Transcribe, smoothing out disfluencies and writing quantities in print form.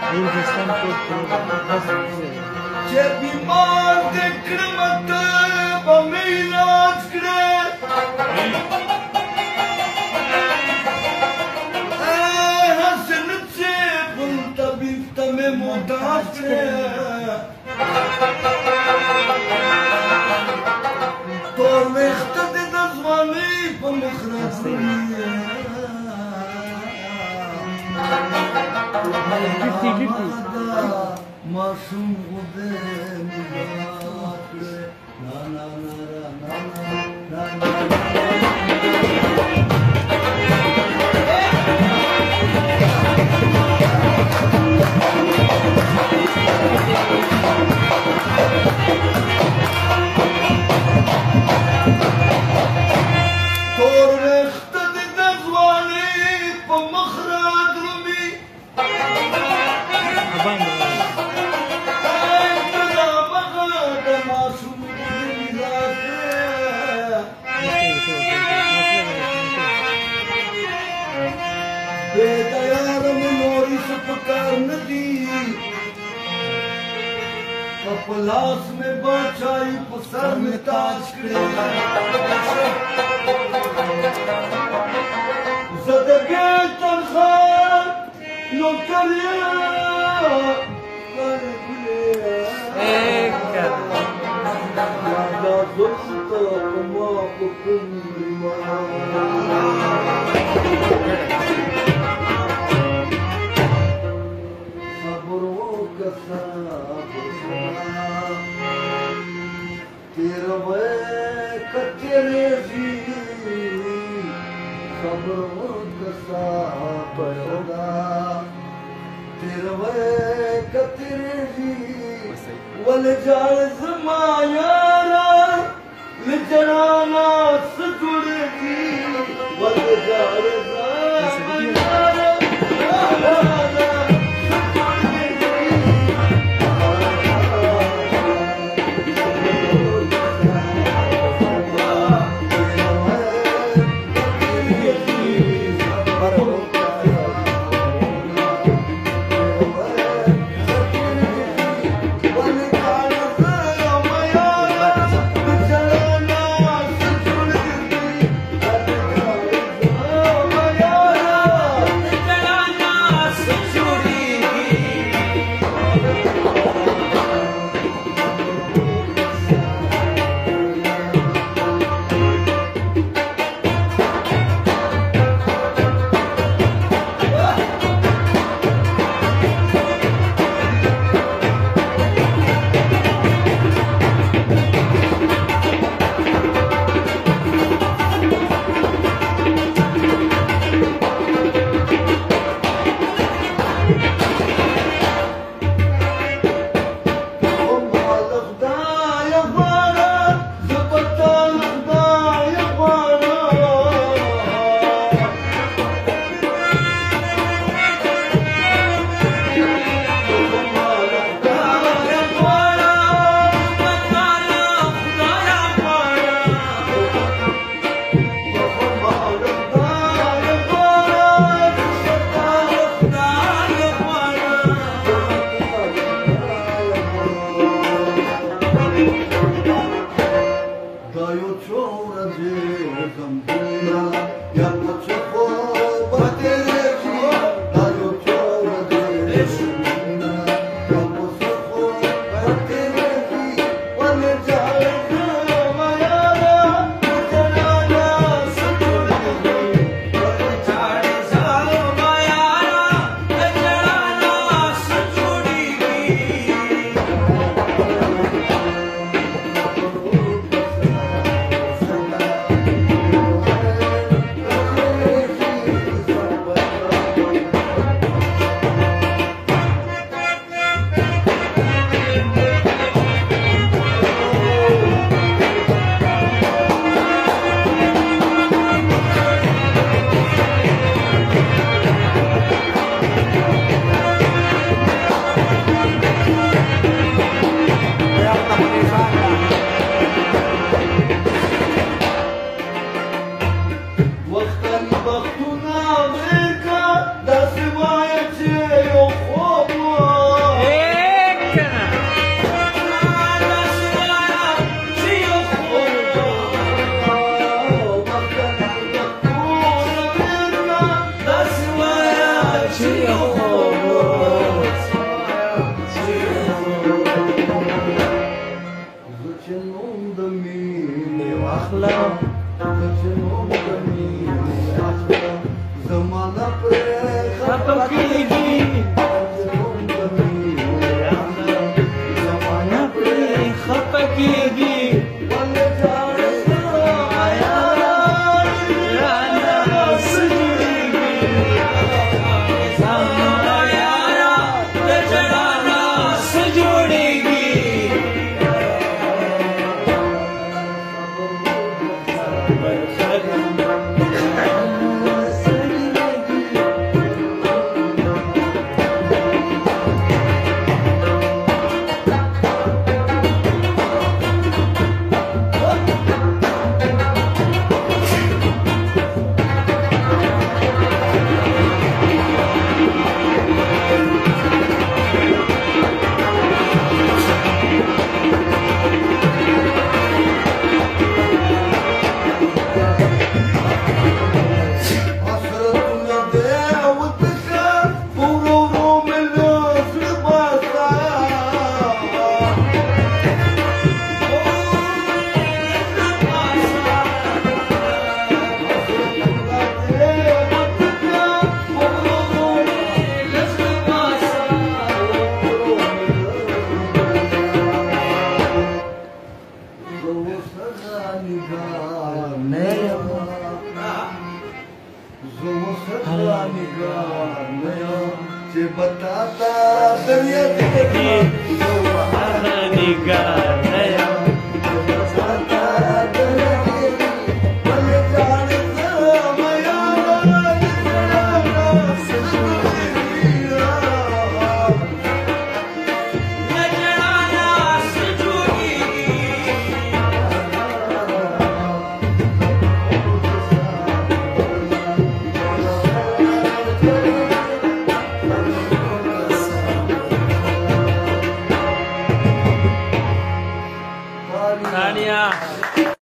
چې بیمار دې کړم ته به مې علاج کړې حسن چې بل طبیب ته مې محتاج کړې تور ویښته دې د ځوانۍ په مخ راځي معصوم خدای نگاه کړه نا نا نا نا نا نا تور ویښته دې د ځوانۍ په مخ رادرومي پلاس میں بادشاہی سر میں تاج کړې زدګي تنخواه نوکریا کر ګلیا دا دوست ما کو کوم صبر وکړه तेरा कतेरे जी खबरों कसा परदा तेरा कतेरे जी वल जाल समायारा लिजराना सजुड़ जी वल जाल समायारा बताता दरिया